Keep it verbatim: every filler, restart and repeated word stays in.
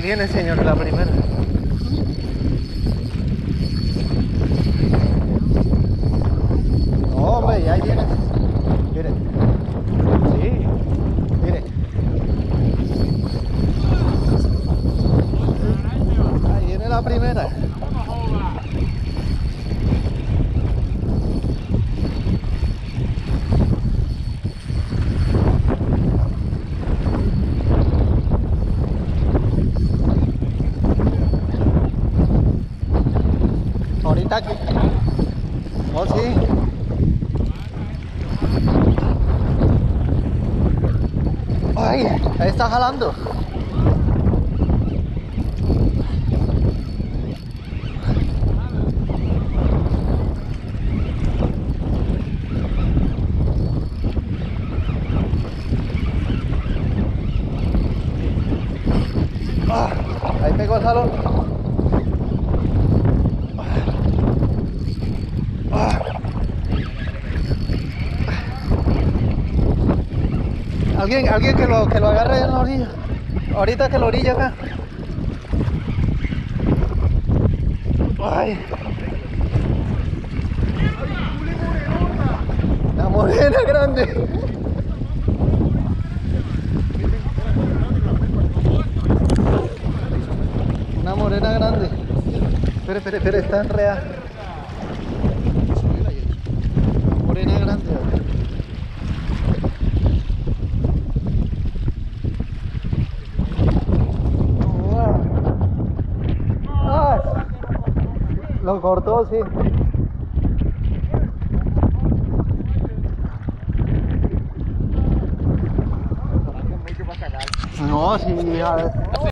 viene, señor, la primera. No, hombre, ya ahí viene. Mire. Sí, mire. Ahí viene la primera. Ahorita aquí. Oh, sí. Ay, ahí está jalando. Ah, ahí pegó el jalón. Ah. Alguien, alguien que lo, que lo agarre en la orilla. Ahorita que la orilla acá. Ay. La morena grande. Una morena grande. Espere, espere, espere, está enredada. Morena grande. Ah, lo cortó, sí. No, sí, a ver.